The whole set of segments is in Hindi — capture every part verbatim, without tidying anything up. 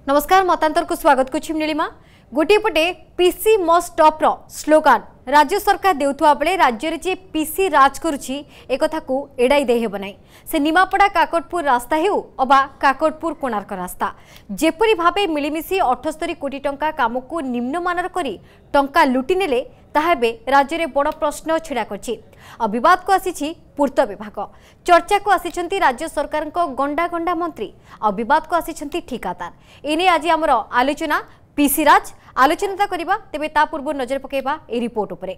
नमस्कार मतांतर को स्वागत कुछ नीलिमा गोटे पटे पीसी मस्ट स्टॉप रो स्लोगान राज्य सरकार देउथुआ बेले राज्य रे जे पीसी राज करुछि ए कथा को एडाई दे हेब नै से निमापड़ा काकटपुर रास्ता हेउ अबा काकटपुर कोणार्क रास्ता जेपरि भाबे मिलिमिसी अठस्तरी कोटी टंका काम को निम्नमानर करी टंका लुटि नेले ताहेबे राज्य रे बड़ प्रश्न छिड़ा करछि। अविवाद को आसीछि पूर्त विभाग चर्चा को आसीछंती राज्य सरकार को गंडा गंडा मंत्री अविवाद को आसीछंती ठिकादार एने आज हमर आलोचना पीसी राज आलोचना करबा तेबे ता पूर्व नजर पकेबा ए रिपोर्ट उपरे।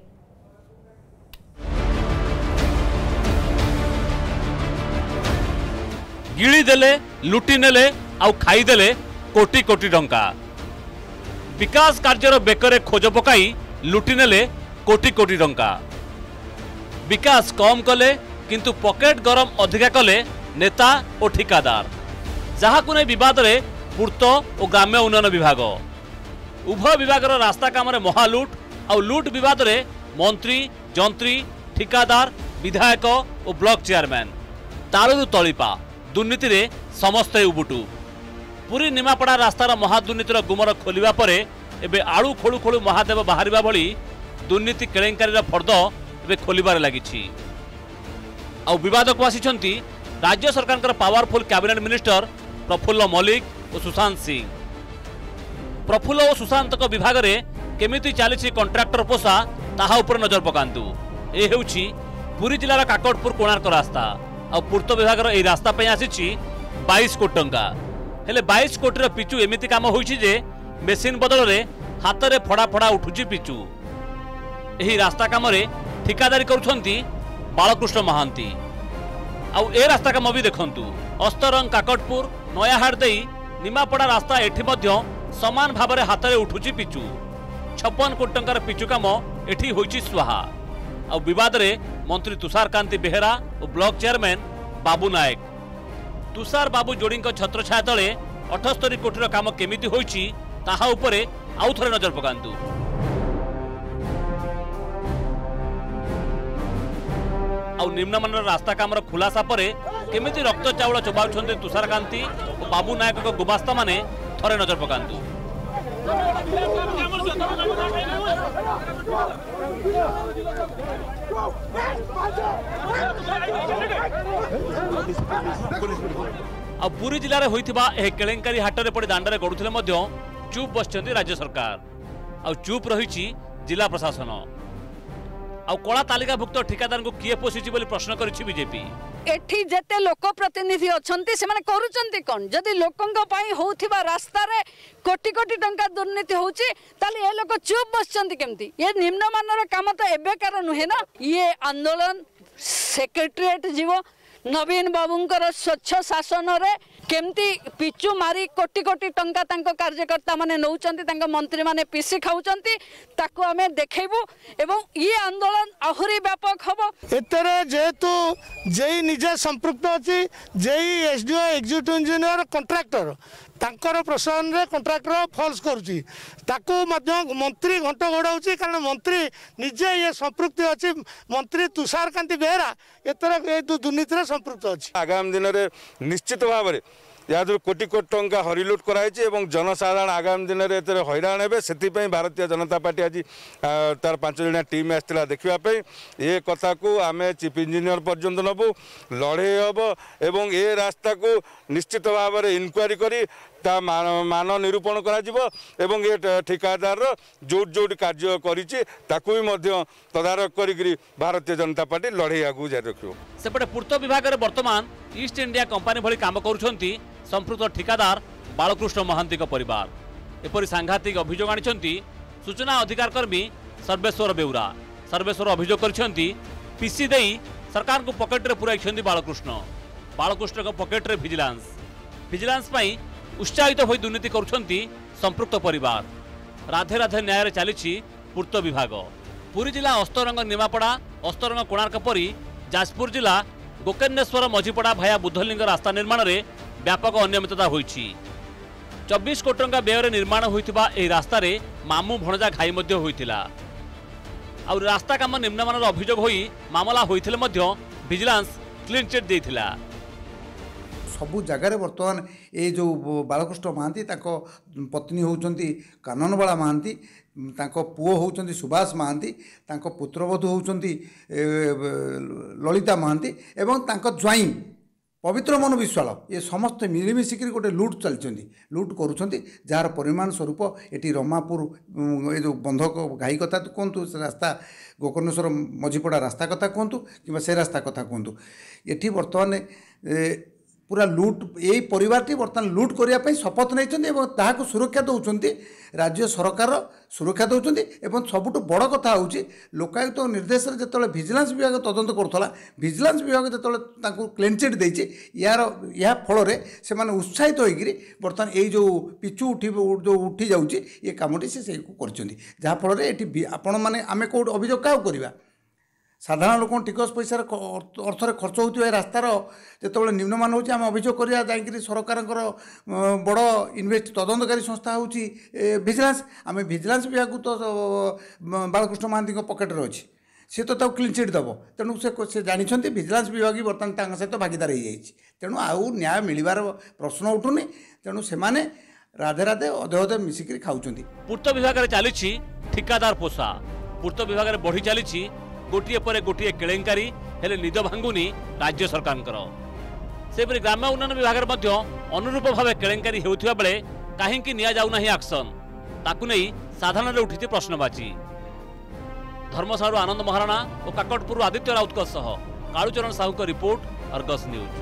गिली देले लुटि नेले आउ खाई देले कोटी कोटी टंका विकास कार्यर बेकरे खोज पकाई लुटि नेले कोटी कोटी टंका विकास कम कले किंतु पॉकेट गरम अधिका कले नेता और ठिकादार जहाँ को विवाद रे पूर्त और ग्राम्य उन्नयन विभाग उभय विभाग रास्ता काम महालुट और लुट विवाद रे मंत्री जंत्री ठिकादार विधायक और ब्लॉक चेयरमैन तालु तलिपा दुर्नीति रे समस्ते उबुटू पूरी निमापड़ा रास्तार महादुर्नीतिर गुमर खोलिबा परे एबे आळू खोलू खोलू महादेव बाहरिबा भली दुर्नीति केलेंकारीर फर्द एबे खोलिबार लागिछि। आ विवाद को आसिछंती राज्य सरकार powerful cabinet minister Prafulla Mallik और सुशांत सिंह। प्रफुल्ल और सुशांत विभाग रे केमिति चली कंट्राक्टर पोषा ताहा उपर नजर पकांतु। ए हेउछि पुरी जिलार काकटपुर कोणार्क रास्ता आ पूर्त विभाग रो ए रास्ता पे आसिछि बाईस कोटी टंका हेले बाईस कोटी पिचु एमिति काम होइछि जे मेसिन बदल रे हाथ रे फड़ा फड़ा उठुछि पिचु। एही रास्ता काम रे ठिकादारी करुछंती बालकृष्ण महांती। आउ ए रास्ता काम भी देखंतु अस्तरंग काकटपुर नयाहाट देई निमापड़ा रास्ता एठी मध्य समान भाव में हाथ में उठुची पिचु छप्पन कोटी टंकार पिचु काम एठी होइछि स्वाहा। आ विवाद रे मंत्री तुषार कांति बेहेरा और ब्लॉक चेयरमैन बाबू नायक तुषार बाबू जोड़ी छत्र छाया तले अठस्तरी कोटी काम केमिति होइछि ताहा उपरे आउ थरे नजर पकांतु। आउ निम्नमानर रास्ता कामर खुलासा परे केमिति रक्त चाउल चबाउछन्ते तुषार कांति और बाबू नायक को गुमास्ता माने थरे नजर पकांतु। आ पुरी जिले में होइथिबा एह केलेंकारी हाटरे पड़े दांडरे गड़ुथिले मध्य चुप बसचंती राज्य सरकार आ चुप रहिछि जिला प्रशासन। आ कला तालिकाभुक्त ठिकादार को किए पोषिछि बोली प्रश्न करिछि बीजेपी। एठी जेते लोक प्रतिनिधि अछंती से माने करूचंती कोन जदी लोकंग पई होउथिबा रास्ता रे कोटी कोटी टंका दुर्नीति होउची ताले ए लोक चुप बसचंती केमती ये निम्न मानर काम तो एबे कार नुहे ना। ये आंदोलन सेक्रेटरीएट जीवो नवीन बाबूंकर स्वच्छ शासन रे केमती पिचु मारी कोटी कोटी टंका तांको कार्यकर्ता माने नौचंती तांको मंत्री माने पीसी खाउचंती ताको हमें देखेबू एवं ये आंदोलन आहुरी व्यापक हबो। एतरे जेतु जेई निजे संपृक्त अछि जेई एसडीओ एग्जीक्यूटिव इंजीनियर कॉन्ट्रैक्टर तांकर प्रशासन रे कॉन्ट्रैक्टर फॉल्स करूची ताको मध्य मंत्री घंट घोड़ाउची कारण मंत्री निजे ये संपृक्ति अछि मंत्री तुषार कांति बेहेरा एतरे ए दुर्नीति रे संपृक्त अछि। आगामी दिन में निश्चित भाव में या कोटी कोटी टंका हरिलुट कराई जनसाधारण आगामी दिन में एत हैरान हे से भारतीय जनता पार्टी आज तार पांच जणिया टीम आसला देखापी ये कथा को आम चीफ इंजीनियर पर्यंत नबू लड़े हम एवं ए रास्ता को निश्चित भाव में इनक्वारी करी ता मान निरूपण करा ये ठिकादार जोट जोट कार्य करिछि ताकू भी मध्य तदारक करी भारतीय जनता पार्टी लड़े आगू जारी रखियो। सेपटे पूर्त विभाग में वर्तमान ईस्ट इंडिया कंपानी भली काम करुछंती संपृक्त ठिकादार बालकृष्ण महांती परिवार। एपरि सांघातिक अभियोग आनिछंती सूचना अधिकार कर्मी सर्वेश्वर बेउरा। सर्वेश्वर अभियोग करिछंती पीसी देई सरकार को पॉकेट रे पुराइछंती बालकृष्ण बालकृष्ण को पॉकेट रे विजिलेंस विजिलेंस पई उत्साहित होई दुर्नीति करुछंती संपृक्त परिवार। राधे राधे न्याय चली पूर्त विभाग। पुरी जिला अस्तरंग निमापड़ा अस्तरंग कोणार्क परी जाजपुर जिला गोकर्णेश्वर मझीपड़ा भाया बुद्धलिंग रास्ता निर्माण में व्यापक अनियमितता होइछि। चौबीस कोटी टंका व्यय निर्माण होइथिबा एही रास्ता रे मामू भणजा घाई मध्य होइथिला। आ रास्ता काम निम्नमानर अभियोग होई मामला होइथिले मध्य विजिलेंस क्लीन चिट देइथिला। सबु जगार बर्तमान ये जो बालकृष्ण महांती ताको पत्नी होउचंती काननबाला महांती ताको पुओ होउचंती सुभाष महांती ताको पुत्रवधू होउचंती ललिता महांती एवं ताको ज्वाई पवित्र मन विश्वाल ये समस्त मिलमिशिक गोटे लुट चलती लुट करुँच जार परिमाण स्वरूप ये रमापुर ये जो बंधक घाई कथा कहतु से रास्ता गोकर्णेश्वर मझीपड़ा रास्ता कथा कहतु कि से रास्ता कथा कहतु ये बर्तमान पूरा लुट यही परिवारटी बर्तमान लुट करने शपथ नहीं सुरक्षा दौरान राज्य सरकार सुरक्षा दौरान सबुठ बड़ कथा हूँ लोकायुक्त निर्देश जो भिजिलांस विभाग तदंत करुला भिजिलांस विभाग जो क्लीन चिट देती यार या फल से उत्साहित होकर बर्तमान यही जो पिचु उठी जो उठी जाऊँगी ये कमटी से करफल ये आपण मैंने आम कौट अभियोग क्या करवा साधारण लोक टिकस पैसा अर्थर खर्च होता रास्तार जो निम्नमान हो अभियोग करा जा सरकार बड़ इन्वेस्ट तदंतकारी संस्था हूँ भिजिलांस आम भिजिलांस विभाग तो बालकृष्ण महांती पकेट्रे अच्छी सी तो क्लीन चिट दब तेणु से जानते भिजिलांस विभाग बर्तमान सहित भागीदार हो जाए तेणु आउ न्याय मिलवार प्रश्न उठुनी तेणु से राधे राधे अधे अधे मिसिक खाऊँ। पूर्त विभाग में चली ठिकादार पोषा पूर्त विभाग में बढ़ी चली गोटे पर गोटे केलेंकारी हेले निद भांगुनी राज्य सरकार सेपरी ग्राम्य उन्नयन विभाग में अनुरूप भाव केलेंकारी होउथिबा बेले कहीं निया जाऊ नहीं एक्शन ताकू नहीं साधारण उठी प्रश्नबाची। धर्मशाला आनंद महाराणा और काकटपुर आदित्य राउत सह कालूचरण साहू को रिपोर्ट अर्गस न्यूज।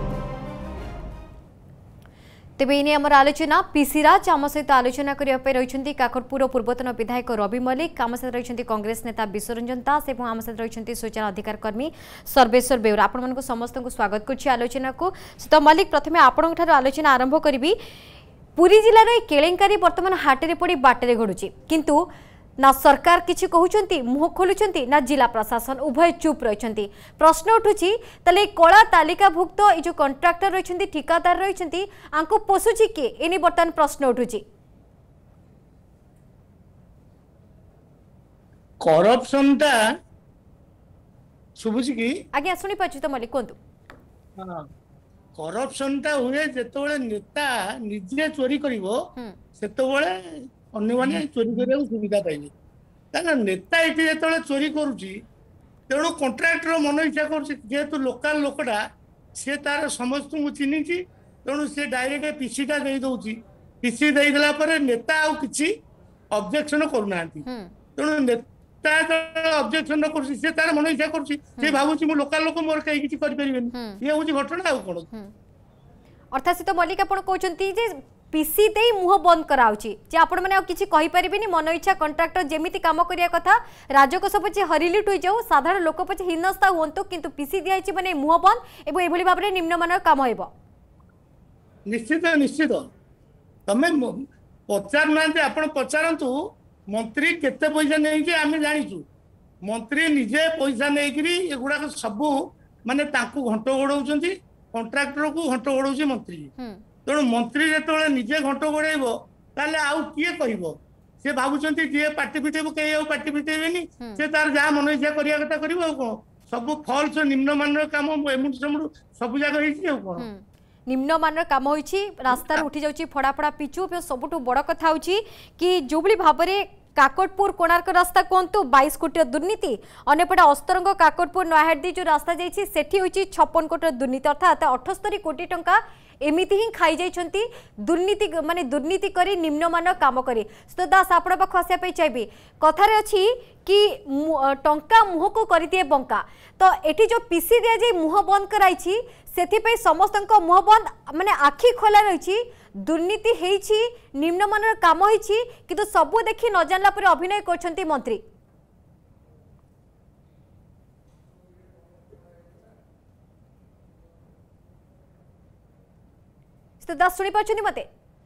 तेबे इने हमर आलोचना पीसी राज आम सहित आलोचना करने रही काकटपुर पूर्वतन विधायक रवि मल्लिक आम सहित रही कांग्रेस नेता विश्वरंजन दास और आम सहित रही सूचना अधिकार कर्मी सर्वेश्वर बेउरा आपण समस्त को स्वागत कर आलोचना को। तो मल्लिक प्रथमे आपण आलोचना आरंभ करी पुरी जिलार केलेंकारी बर्तमान हाटे पड़ी बाटे घड़ुची किंतु ना सरकार किछि कहउचंती मुह खोलुचंती ना जिला प्रशासन उभय चुप रहिचंती। प्रश्न उठुची तले कला तालिकाभुक्त ए जो कॉन्ट्रैक्टर रहिचंती ठिकादार रहिचंती आंको पोसुची के एनी बर्तमान प्रश्न उठुची। करप्शन ता सुबुची की आज्ञा सुनी पाछु तो मलिक कोंतु हां करप्शन ता हुए जेतोळे नेता निजे चोरी करिवो सेतोळे अन्य मैंने चोरी करने सुविधा पाइबे कारण नेता ये जो चोरी करुच्ची तेणु कंट्राक्टर मन इच्छा करेतु लोकाल लोकटा सी तार समस्त को चिन्ह तेणु सी डायरेक्ट पीसीटा दे दौर पीसी देदेला नेता आउ कि ऑब्जेक्शन करूना तेणु नेता ऑब्जेक्शन न कर तार मन इच्छा कर भावुँ मो लोकाल लोक मोर कहीं किसी करें ये हूँ घटना आउ कौन अर्थात से तो मल्लिक आप कहते पीसी दे मुह बंद कराउची जे आपण माने किछि कहि परिबेनी मन इच्छा कॉन्ट्रैक्टर जेमिति काम करिया कथा राजकोष पछे हरिलिट होई जाऊ साधारण लोक पछे हिनस्ता होंतो किंतु पीसी दियाची माने मुह बंद एबो एभली भाबरे निम्नमानर काम हेबो निश्चित निश्चित तमे पचार नांते आपण पचारंतु मंत्री केते पैसा नै जे आमे जानिचु मंत्री निजे पैसा नै करी एगुडा सब माने ताकू घंटो गोडौचंती कॉन्ट्रैक्टर को घंटो गोडौची मंत्री तेणु मंत्री जो निजे घंट गोड़ेब ताले आउ किए कह सी भावुं जी पार्टी फिटेब कहीं पार्टी फिटेबे से तार जहाँ मन इच्छा करने कथा कर कौन सब फल्स निम्नमान काम एमुट सेमुट सब जगह कौन निम्नमान काम होइछि रास्ता उठी जाउछि फड़ा फड़ा पिचु सबुठ बड़ कथा होछि कि जोबली भाबरे काकटपुर कोणार्क रास्ता कहतु बाईस कोटी दुर्नीति अंपटे अस्तरंग काकटपुर नयाहाटी जो रास्ता जाइए सेठी होइछि छप्पन कोटी दुर्नीति अर्थात अठस्तरी कोटी टंका एमिति ही खाई जाइछंती दुर्नीति माने दुर्नीति करी निम्नमान काम करी। तो दास आपण पाख आसिया पे चाहिए कथारे अछि कि टंका मुह को करी दिए बंका तो एठी जो पीसी दिया जाय मुह बंद कराइछि सेथिपई समस्तक मुह बंद माने आखि खोला रहिछि दुर्नीति हेछि निम्नमानर काम हेछि किंतु सबु देखि न जानला पर अभिनय करछंती मंत्री। तो दास सुनी पाछंती मते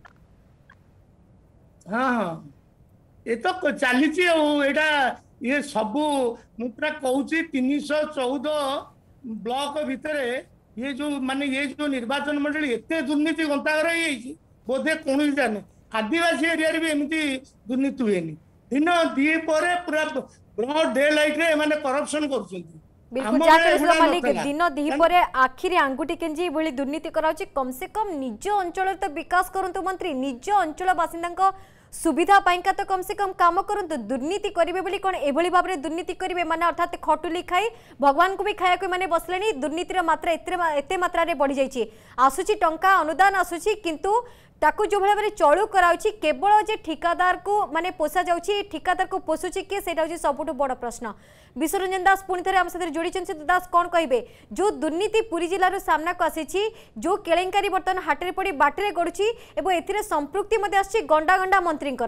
हां हां ए तो चली एटा ये सबू मुझे कहूँ तीन सौ चौदह ब्लॉक भितर ये जो माने ये जो निर्वाचन मंडली एत दुर्नीति गंतागर बोधे कौन जाने आदिवासी एरिया भी एमती दुर्नीति हुए दिन दी पर पूरा ब्रॉड डे लाइट रे माने करप्शन कर बिल्कुल जहाँ कहले मालिक दिन दिपरे आखिरी आंगुठी केंजी भली दुर्नीति कराउची कम से कम निज अंचल तो विकास करंतु मंत्री निज अंचल बासिंदा सुविधा पाइका तो कम से कम काम करंतु दुर्नीति करिवे बोली कोन एभली भाबरे दुर्नीति करिवे माने अर्थात खटुली खाई भगवान को भी खाया को माने बसलेनी दुर्नीतिर मात्रा एते एते मात्रा रे बढ़ी जाईची आसुची टंका अनुदान आसुची किंतु ताकू जो भाव चलू कराउची केवल जे ठिकादार को माने पोसा जाउची ठिकादार को पोसुची के सेटा होची सबुठु बड़ प्रश्न। विश्वरंजन दास पुणी थे आम साथ जोड़ी दास कौन कहे जो दुर्नीति पुरी जिलार सामना को आसी जो केलेंकारी बर्तमान हाटे पड़ी बाटे गड़ुची एवं एथिरे संपृक्ति मध्य आसी गंडा गंडा मंत्री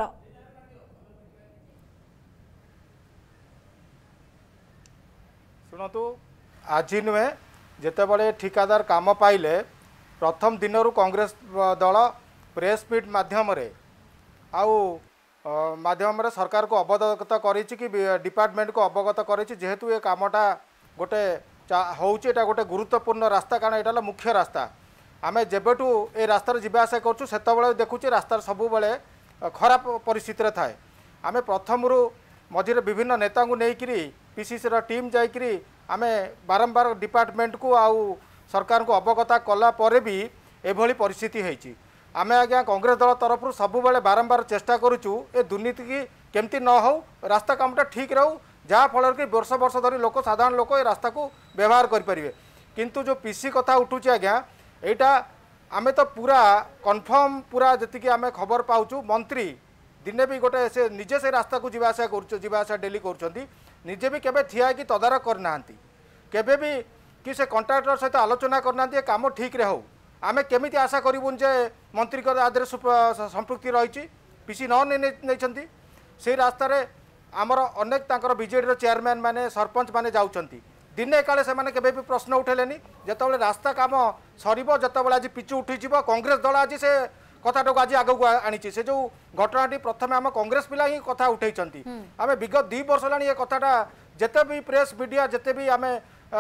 शुणु आज नुहे जितेबाला ठिकादार काम पाइले प्रथम दिन कांग्रेस दल प्रेस मीट माध्यम आउ माध्यम सरकार को अवगत करी कि डिपार्टमेंट को अवगत करी जेहेतु ये कामटा गोटे होटा गोटे गुरुत्वपूर्ण रास्ता कारण यहाँ मुख्य रास्ता आम जेबेठू ए रास्तार जीवा आसा करूँ से देखुचे रास्तार सबु बेले खराब परिस्थिति थाए आम प्रथम मझे विभिन्न नेता को लेकरी पीसीसी टीम जाकरी आम बारंबार डिपार्टमेंट को आउ सरकार को अवगत कला परे भी एभली परिस्थिति होती आमे आज्ञा कांग्रेस दल तरफ सबु बेले बारंबार चेष्टा करूँ ए दुर्नीति की केमती न हो रास्ता कामटा ठीक रहू जहाँ फल कि वर्ष वर्ष धरी लोक साधारण लोक ए रास्ता को व्यवहार करें किंतु जो पीसी कथा उठूँ आज्ञा यहाँ आमे तो पूरा कन्फर्म पूरा जी आम खबर पाचु मंत्री दिने भी गोटे से निजे से रास्ता को जीवासा कर डेली करजे भी केबे ठिया कि तदारख करना केबे भी कि से कॉन्ट्राक्टर सहित आलोचना करना काम ठीक रे हो आमे केमिति आशा करूँ जे मंत्री आदि संपृक्ति रही पीसी नहीं से रास्ता आमर अनेक तांकर बीजेडी चेयरमैन माने सरपंच माने जाउछंती दिने काले से माने केबे भी प्रश्न उठेलेनी जेतबेले रास्ता काम सरीबो जेतबेले आज पिचु उठी जीवो कांग्रेस दल आज से कथाटा को आज आगू आनी से जो घटनाटी प्रथम आम कांग्रेस पिला ही कथा उठे आम विगत दुई वर्ष होगा ये कथाटा जिते भी प्रेस मीडिया जिते भी आम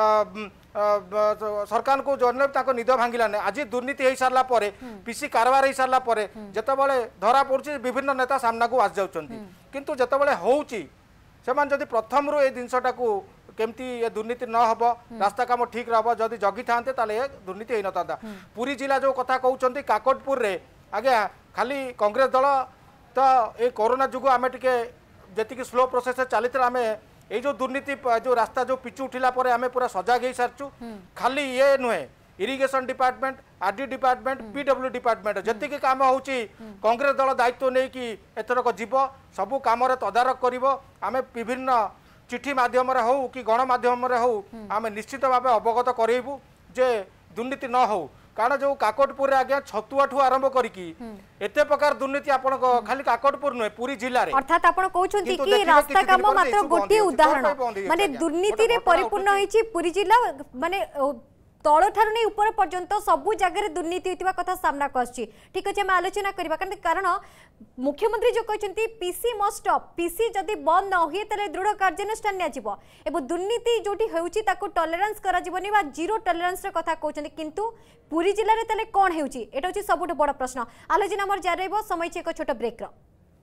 सरकार को जन निद भांगिलाने आज दुर्नीति हो सारा पीसी कारबार हो सारा जितेबाला धरा पड़ी विभिन्न नेता सामना को आसी जाऊँच किंतु जितेबाला होची से प्रथम रू ये जिनसटा को केमती ये दुर्नीति न हम रास्ता काम ठीक रहा जदि जगी था दुर्नीति हो न था पुरी जिला जो कथा कहते काकटपुर रे आज्ञा खाली कांग्रेस दल तो ये कोरोना जुगु आम टे जी स्लो प्रोसेस चली आम ये जो दुर्नीति जो रास्ता जो पिचु उठिला पर आम पूरा सजाग हो सारचु खाली ये नुहे irrigation department RD department PW department जी काम हो कांग्रेस दल दायित्व नहीं कि एथरक जीव सबू कम तदारख कर आम विभिन्न चिठी मध्यम हो कि गणमाध्यम हो आम निश्चित भाव अवगत करेबू जे दुर्नीति न हो कारण जो काकटपुर आज्ञा छतुआ ठू आरंभ करके एते प्रकार दुर्नीति आपण खाली काकटपुर नुहे पूरी जिल्ला रे अर्थात आपण कहउछंती कि रास्ता काम मात्र गोटे उदाहरण माने दुर्नीति रे परिपूर्ण होईची पूरी जिल्ला माने तल ठार नहीं ऊपर पर्यंत सबू जगह दुर्नीति होता कथा सामना को आछि ठीक अच्छे आम आलोचना करबा कारण मुख्यमंत्री जो कहते पीसी मस्ट स्टॉप पीसी जदि बंद न हुए तेरे दृढ़ कार्यानुष्ठान नियाजिबो एवं दुर्नीति जोटी होउची ताको टॉलरेंस करा जीवनी बा जीरो टॉलरेंस रे कथा कहउछंती किंतु पूरी जिल्ला रे तले कोन हेउची एटा होची सबुठ बड़ प्रश्न आलोचना हमर जारी रहबो समय छै एक छोट ब्रेक रो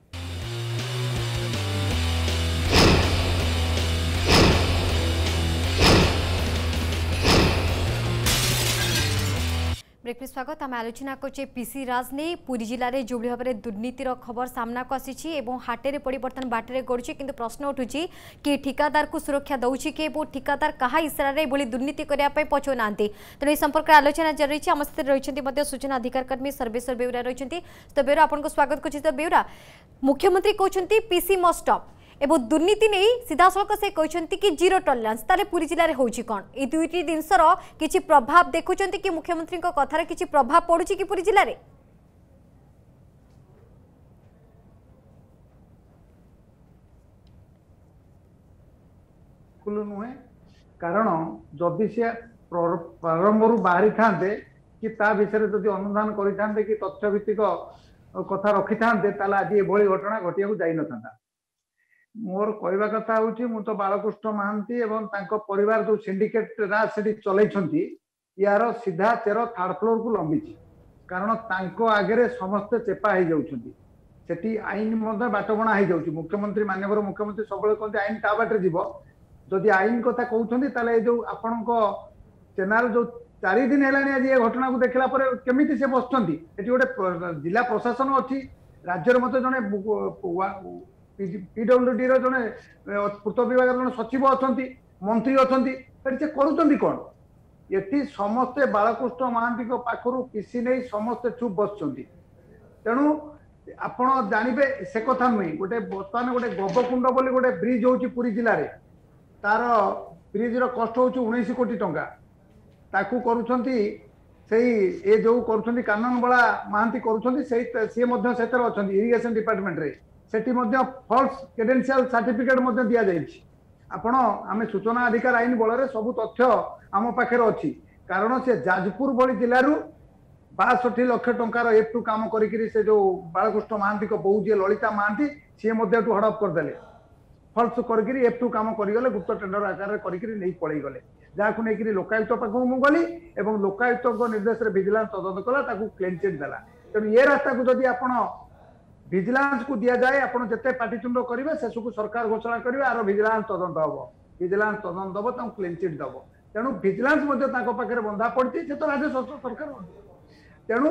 ब्रेक में स्वागत आम आलोचना करछे पीसी राज ने पुरी जिले में जो भाव में दुर्नीतिर खबर सामना को आसी हाटे परिवर्तन बाटे गड़ुची किंतु प्रश्न उठुची कि ठिकादार को सुरक्षा दौची कि ठिकादार कहा इशारे बोली दुर्नीति करने पछुना तेणु यह संपर्क आलोचना जारी आम सहित रही सूचना अधिकार कर्मी सर्वेश्वर बेउरा रही तो बेउरा आपको स्वागत कर तो बेउरा मुख्यमंत्री कहते पीसी मस्ट स्टॉप एवं दुर्नीति नहीं सीधा सड़क से कहते कि जीरो टॉलरेंस ताले पूरी जिले में होची कौन ये दुईटी जिनसर किसी प्रभाव देखुं कि मुख्यमंत्री कथार किसी प्रभाव पड़ुची कि पूरी जिले में नुहे कारण जदि से प्रारंभ बाहरी था कि ता विषय जदि अनुधान करते कि तथ्यभित्तिक कथा रखि था आज ये घटना घटिया जाई न था मोर कहवा कथा हूँ मु तो बालकृष्ण महांती एवं तांको परिवार जो सिंडिकेट राज से चलई यार सीधा चेर थर्ड फ्लोर को लंबी कारण तांको आगे समस्ते चेपा हो जाती आईन बाटबणा हो जाऊँ मुख्यमंत्री माननीय मुख्यमंत्री सब कहते आईन ता बाटे जीव जदि आईन कथा कहते ताले जो आपण चैनल जो चार दिन है आज ये घटना को देखला केमी से बसुँच ये गोटे जिला प्रशासन अच्छी राज्यर मत जड़े पीडब्ल्यूडी जड़े पूर्त विभाग जड़े सचिव अच्छा मंत्री अच्छा से करुँच कौन ये समस्ते बालकृष्ण महांती पाखर पीसी नहीं समस्ते चुप बसुँच तेणु आपण जानवे से कथा नुहे गोटे बर्तमान गोटे गवकुंड बोली गोटे ब्रिज होची पुरी जिले में तार ब्रिज कष्ट होची उन्नीस कोटी टंका ताकू करुछंती सेही ए जो करुछंती काननबला महांती करुछंती सेही से मध्य सेतर अछंती इरिगेशन डिपार्टमेंट रे सेठी मध्य फॉल्स क्रेडेंशियल सर्टिफिकेट मध्य दिया जायछि आपण आमे सूचना अधिकार आईन बल रे सब तथ्य आम पाखे अच्छी कारण से जाजपुर भली जिलू बासठी लक्ष टंकार एफ टू काम करी से जो बालकृष्ण महांती को बहु जी ललिता महांती सी हड़प करदे फल्स कर एफ टू काम करगले गुप्त टेंडर आकार नहीं पलि गले जहाँ नहीं लोकायुक्त पाखक मुझे गली और लोकायुक्त निर्देश में विजिलेंस तदंत कला क्लीन चिट देला तेणु ये रास्ता को जदि आप विजिलेंस को दि जाए आप जिते पाटितुंड करेंगे शेष को सरकार घोषणा करेंगे आर विजिलेंस तदंत हम विजिलेंस तदंत हम क्लीन चिट दब तेणु विजिलेंस पाखे बंधा पड़ी से तो राज्य सरकार तेणु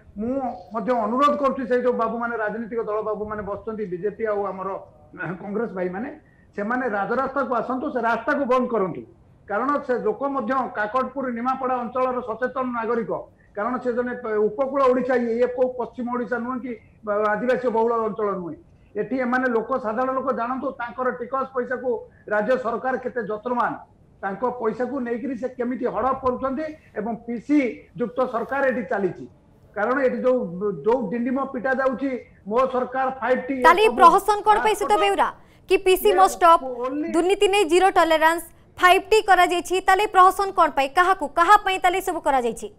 मुझे अनुरोध करुच्ची से जो बाबू माने राजनीतिक दल बाबू माने बसुँच बीजेपी आमर कांग्रेस भाई माने से माने राजरास्ता को आसतु से रास्ता को बंद करूँ कारण से लोक काकटपुर निमापड़ा अंचल सचेतन नागरिक कारण से जने उपकूल ओडिशा ये को पश्चिम ओडिशा नुहे कि आदिवासी बहुल अंचल नुहे एटी एमाने लोक साधारण लोक जानतु तांकर टिकस पैसा को राज्य सरकार केते जत्रमान तांको पैसा को लेकिन से केमिति हड़प करुँच पीसी युक्त सरकार ये चली कारण ये जो जो डिंडिम पिटा जाउची मो सरकार फाइव टी ताली प्रहसन कोन पैसे तो बेउरा कि पीसी मस्ट स्टॉप दुर्नीति ने जीरो टॉलरेंस फाइव टी करा जायछि ताली प्रहसन कोन पई कहा को कहा पई ताली सब करा जायछि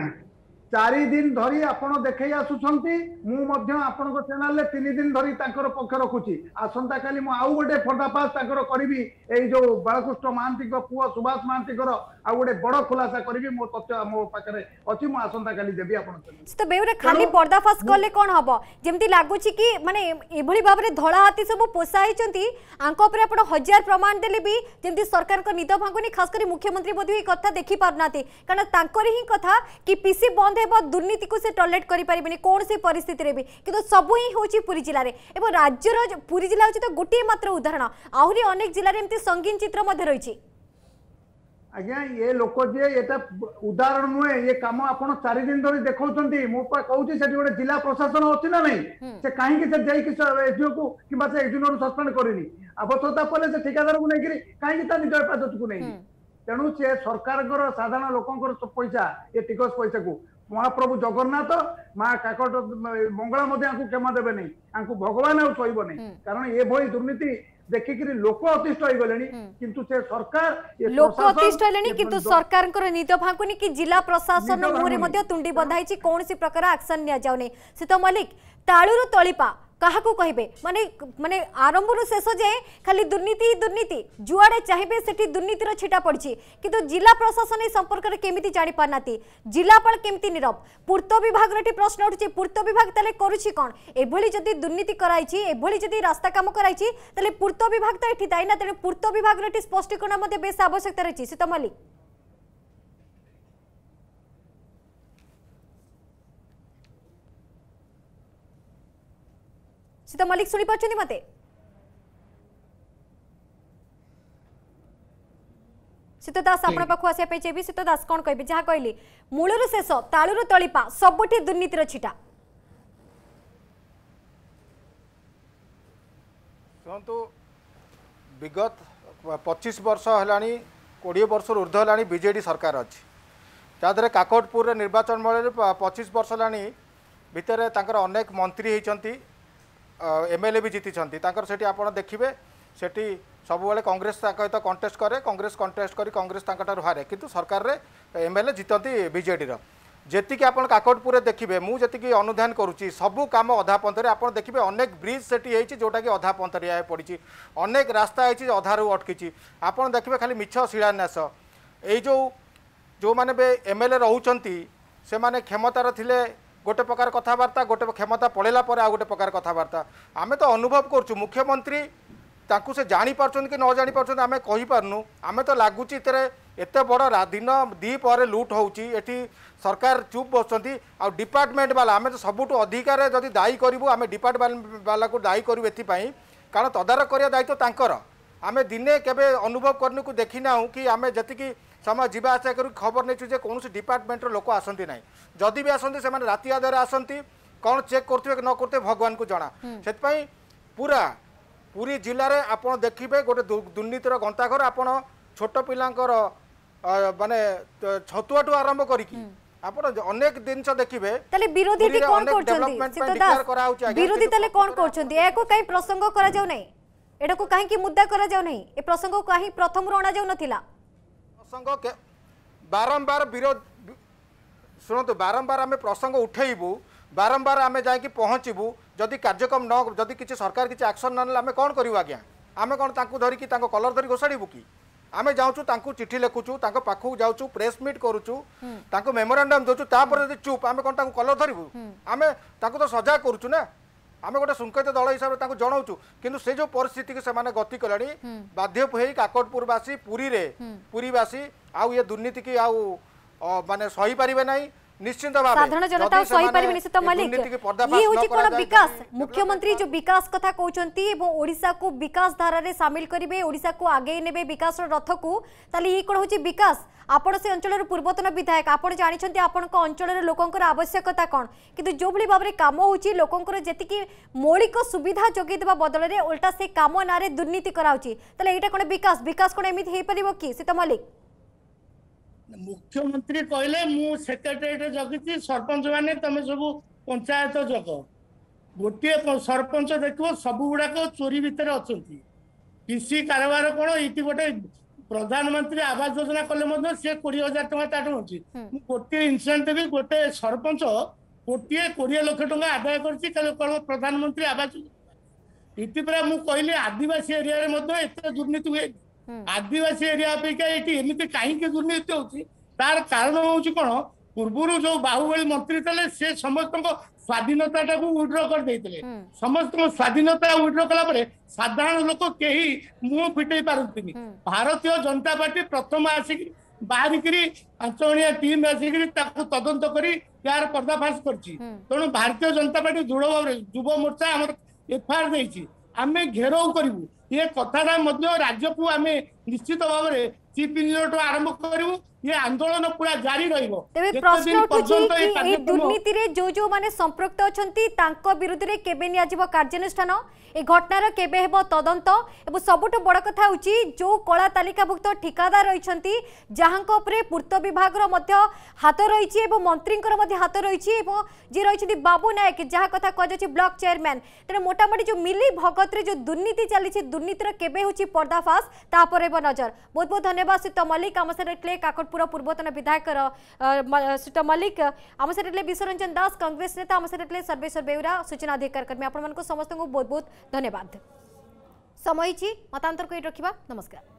चारि दिन धरी आपण देखै आसुछंती मु मध्य आपण को चैनल ले तीन दिन धरी तांकर पक्ष रखुची आसंता काली मु आउ गोटे पर्दाफाश तांकर करबी ए जो बालकृष्ण महांती को पुआ सुभाष महांती को आ गोटे बड़ खुलासा करबी मो तथ्य मो पाखरे अछि मु आसंता काली देबी आपण तो बेउरे खाली पर्दाफाश करले कोन हबो जेमति लागुची कि माने एभली भाबरे धळा हाती सब पोसा हिचंती आंको ऊपर आपण हजार प्रमाण देले भी जेमति सरकार को निद भांगुनी खास करी मुख्यमंत्री बदी कथा देखि पारनाती कारण तांकर ही कथा कि पीसी बंद दुर्नीति को से टॉलरेट करि परिबेनी कौन से परिस्थिति रे भी किंतु सब ही होची पुरी जिल्ला रे एवं राज्यर पुरी जिल्ला होची तो गोटे मात्र उदाहरण आहुरी अनेक जिल्ला रे एमती संगीन चित्र मध्ये रहिछि आज्ञा ये लोक जे एटा उदाहरण नुहे ये काम आपण चार दिन धरी देखौचंती मो पा कहूची सेठी गोटे जिला प्रशासन अछि ना नहीं से काहे कि से जाई कि एसडीओ को किबा से एक्जूनर सस्पेंड करिनी आवश्यकता पले से ठेकेदार को नै काहे कि ता निज हेफाजत को नै तेणु से सरकार साधारण लोकंकर पैसा ये टिकस पैसा को महाप्रभु जगन्नाथ माँ काकट मंगला क्षमा देवे नहीं भगवान आउ सही नहीं कारण ये भली दुर्नीति देखिक लोक अतिष्ठ हो गले किंतु से सरकार लोक अतिष्ठ हेले किंतु सरकार निद भांगुनी कि जिला प्रशासन मुहरे तुंडी बंधाई कौन सी प्रकार एक्शन नि जाउनी सीत मल्लिक ताळुरु तळिपा कहा को कहिबे माने माने आरंभ रु शेष जाए खाली दुर्नीति दुर्नीति जुआड़े चाहिए सेठी दुर्नीतिर छिटा पड़ी किंतु जिला प्रशासन ए संपर्क रे केमिति जानि पारनाती जिलापाल केमिति नीरव पूर्त विभाग रे प्रश्न उठुची पूर्त विभाग ताले करूची कोन एभली जदी दुर्नीति कराइची एभली जदी रास्ता काम कराइची ताले पूर्त विभाग त एठी दाई ना तेने पूर्त विभाग रे स्पष्टीकरण मध्ये बेस आवश्यकता रहिची सीता मल्लिक सीता मल्लिक सुनी पाछनी मते सीता दास आपण पाखु आसे पे चेबी सीता दास कोन कहबे जहा कहली मूलरु शेष ताळुरु तळिपा सबठी दुर्नीतिर छिटा सुनतु विगत पच्चीस वर्ष हलानी कोड़े वर्ष ऊर्ध हलानी बीजेडी सरकार अच्छी जहाँद्वारा काकटपुर निर्वाचन मंडल पच्चीस वर्ष हलानी भितर तांकर अनेक मंत्री होती एमएलए भी जीति से आप देखिए सेठी सबुबले कांग्रेस सहित कंटेस्ट करे कांग्रेस कंटेस्ट करी कांग्रेस हारे किंतु सरकार रे एमएलए जीतती बीजेडी जी आप काकटपुर देखिए मुझे अनुधान करुच्ची सबू कम अधा पंथरे आप देखिए अनेक ब्रिज से जोटा कि अधा पंथरिया पड़ी अनेक रास्ता है अधारू अटकी आप देखिए खाली मिछ शिलान्यास यही जो जो मैंने एमएलए रोचंती से माने क्षमतार थिले गोटे प्रकार कथबार्ता गोटे क्षमता पड़ेला पर आ गोटे प्रकार कथबार्ता आमे तो अनुभव करछु मुख्यमंत्री तांकु से जानी पारछन कि न जानी पारछन आमे कहि पारनु आमे तो लागुची इतरे एते बड़ दिन दी पर लुट होउची एठी सरकार चुप बसचंती आ डिपार्टमेंट वाला आमे तो सबुठु अधिकार जदि दायी करिवु आमे डिपार्टमेंट वाला को दायी करिवु एथि पई कारण तदारक करिया दायित्व तांकर आमे दिने केबे अनुभव करने को देखी ना कि आमे जतिकी समय जीवा आशा कर खबर नहीं जे कौन डिपार्टमेंट लोक आसती ना जदि भी आसती से राति आधार आसती कौन चेक करते कि न करते भगवान को जना से पूरा पूरी जिले में आप देखिए गोटे दुर्नीतिर गंताघर आप छोट पिलांकर माने छतुआठू आरंभ करिकी आपण अनेक दिन देखिबे तले विरोधी ती कोन करछंती सीतादास विरोधी तले कोन करछंती एको काई प्रसंग करा जाउ नै एडा को काहे की मुद्दा करा जाउ नै ए प्रसंग को काहे प्रथम रोणा जाउ नथिला प्रसंग के बारंबार विरोध सुनतो बारंबार आमे प्रसंग उठेइबू बारंबार आमे जाय कि पहुंचीबू जदि कार्यक्रम न जदि किछि सरकार किछि एक्शन न आमे कोन करिवु आज्ञा आमे कोन तांकु धरि कि तांको कलर धरि घोसाडीबू कि आमे जाउचु तांकु चिठी लेखुचु तांको पाखु जाउचु प्रेस मीट करूचु तांको मेमोरेंडम दोचु तापर जदि चुप आमे कोन तांको कलर धरिबू आमे तांको तो सजा करूचु ना आमे गोटे संकेत दल हिसाब से जनाऊँ किंतु से जो परिस्थिति की से गति कले बाध्य होई काकटपुरवासी पुरी रे पुरीवासी आउ ये दुर्नीति की आउ माने सही पारिबे नाही निश्चित भाव साधारण जनता सही पारिबे निश्चित मालिक ये होची कोन विकास मुख्यमंत्री जो विकास कथा कहउचंती एवं ओडिसा को विकास धारा रे शामिल करिवे ओडिसा को आगे नेबे विकास रथ को ताली ये कोन होची विकास आपण से अंचल पूर्वतन विधायक आपण जानिछंती आपण को अंचल लोकंकर आवश्यकता कोन किंतु जो भली भाबरे काम होची लोकंकर जेतिकी मौलिक सुविधा जोगे देबा बदल रे उल्टा से काम नारे दुर्नीति कराउची तले एटा कोन विकास विकास कोन एमिति हे परिबो की सीता मालिक मुख्यमंत्री कहले मु सेक्रेटरीट जगिची सरपंच माने तमे सब पंचायत जग गोटे सरपंच देखो सब गुड़ाक चोरी भितर अछंती पीसी कारबार कोन इति गोटे प्रधानमंत्री आवास योजना कले सी कोड़े हजार टका ताठू अच्छी गोटे इनसेंटिव भी गोटे सरपंच गोटे कोड़े लक्ष टका आदाय कर प्रधानमंत्री आवास योजना मुझे कहली आदिवासी एरिया एत दुर्नीति हुए आदिवासी एरिया अपेक्षा ये एमती कहीं दुर्नीति होती तार कारण हूँ कौन पूर्व जो बाहुबली मंत्री थे से समस्त स्वाधीनता टाक विड्र कर समस्त स्वाधीनता विड्र कला साधारण लोक कहीं मुह फिटे पारती भारतीय जनता पार्टी प्रथम आसिक बाहरिक पांचजणिया टीम आसिक तदंत कर यार पर्दाफाश कर तेणु भारतीय जनता पार्टी दृढ़ भाव युव मोर्चा आम एफआईआर देती आम घेराव करूँ ये कथा राज्य को आम निश्चित भाव में चीफ इंजीनियर आरंभ करूँ ये आंदोलन पूरा जारी रहिबो तेबे प्रश्न उठुची कि ए दुर्नीति रे जो जो माने संपृक्त अछंती तांको विरुद्ध रे केबे निया जीव कार्यानुष्ठान ए घटनार केबे हेबो तदंत एबो सबुठ बड़ कथा होची जो कला तालिकाभुक्त ठिकादार रहिछंती जहांको उपरे पूर्त विभाग रो मध्य हाथ रहिछि एबो मंत्रींकर मध्य हाथ रहिछि एबो जे रहिछंती बाबू नायक जहा कथा कह जाछि ब्लॉक चेयरमैन तेरे मोटा मोटी जो मिली भगत रे जो दुर्नीति चलीछि दुर्नीतिर केबे होछि पर्दाफाश ता पर एबो नजर बहुत बहुत धन्यवाद सीता मल्लिक आम से क्ले काकटपुर पूर्वतन विधायक सीता मल्लिक आम से विश्वरंजन दास कांग्रेस नेता आम से सर्वेश्वर बेउरा सूचना अधिकार कर्मी आपण समस्त को बहुत बहुत धन्यवाद समय मतांतर को रखा नमस्कार।